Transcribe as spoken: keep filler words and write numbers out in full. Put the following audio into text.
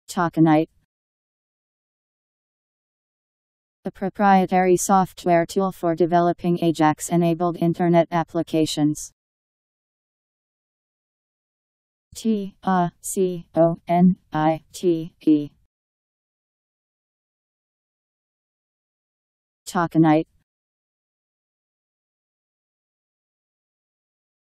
Taconite, a proprietary software tool for developing Ajax-enabled Internet applications. T A C O N I T E Taconite.